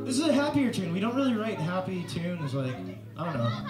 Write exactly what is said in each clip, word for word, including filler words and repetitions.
This is a happier tune. We don't really write happy tunes, like, I don't know.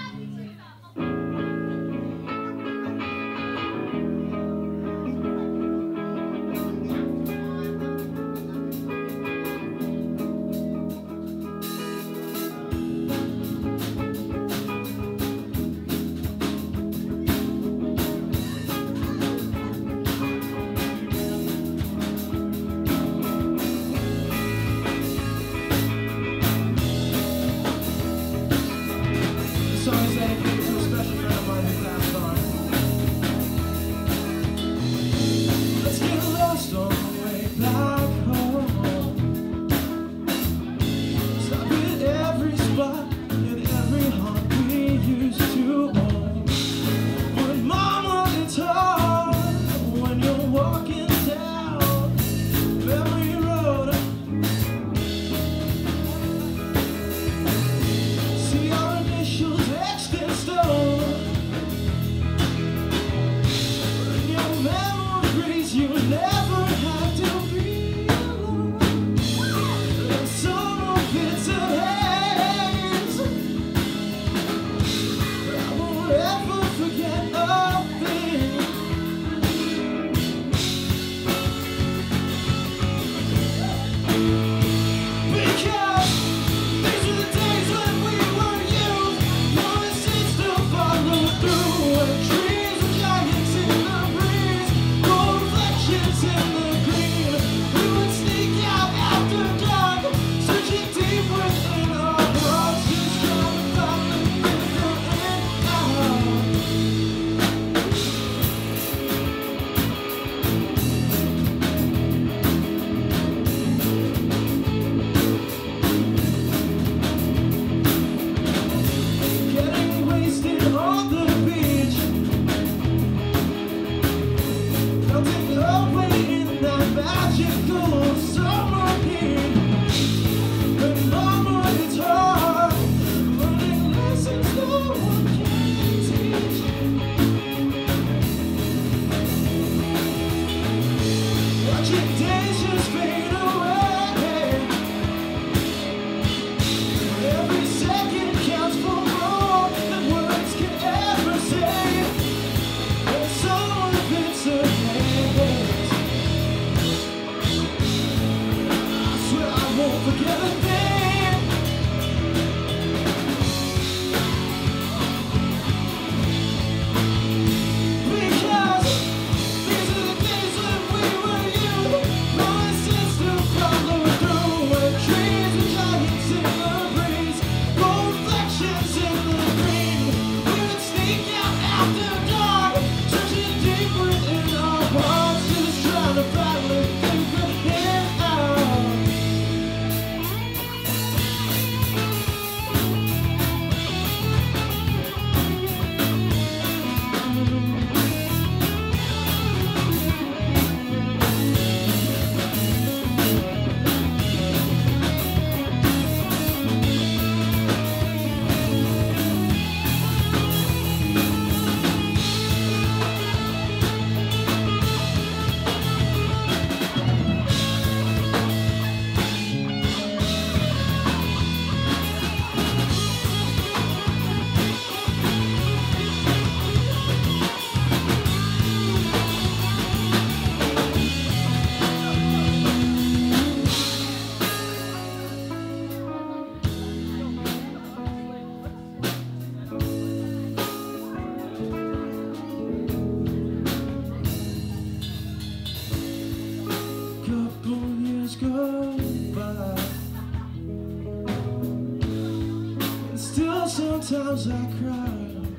Sometimes I cry.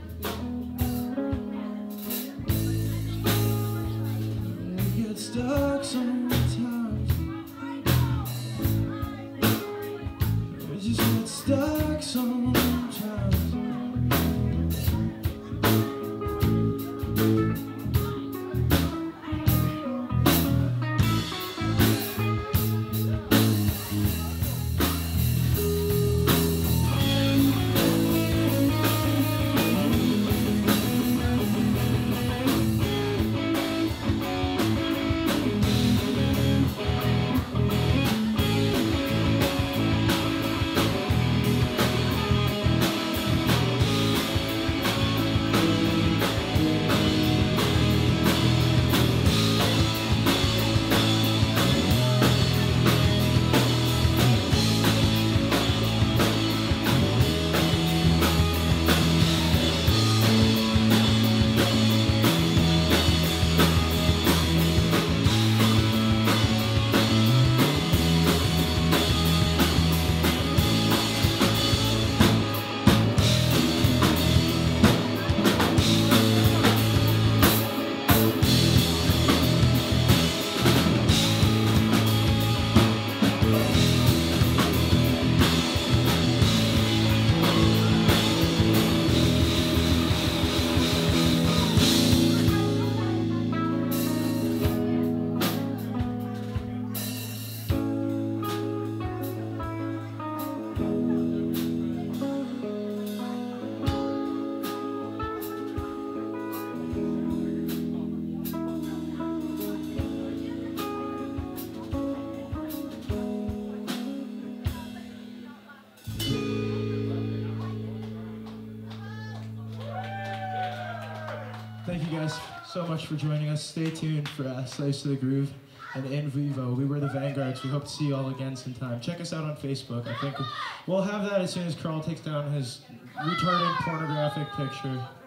We get stuck sometimes. We just get stuck sometimes. Thank you guys so much for joining us. Stay tuned for uh, Slaves to the Groove and In Vivo. We were the Vanguards. We hope to see you all again sometime. Check us out on Facebook. I think we'll have that as soon as Carl takes down his retarded pornographic picture.